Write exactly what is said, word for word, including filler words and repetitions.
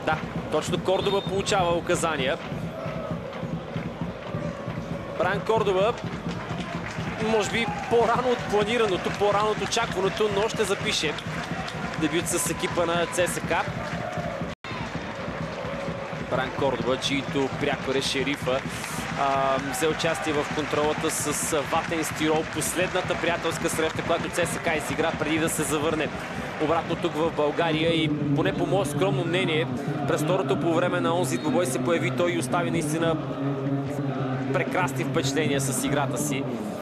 Да, точно Кордоба получава указания. Брайан Кордоба, може би по-рано от планираното, по-рано от очакваното, но ще запише дебют с екипа на ЦСКА. Брайан Кордоба, чието прякор е Шерифа, а, взе участие в контролата с Ватен Стирол. Последната приятелска среща, която ЦСКА изигра преди да се завърне обратно тук в България, и поне по мое скромно мнение, през второто по време на онзи двубой се появи той и остави наистина прекрасни впечатления с играта си.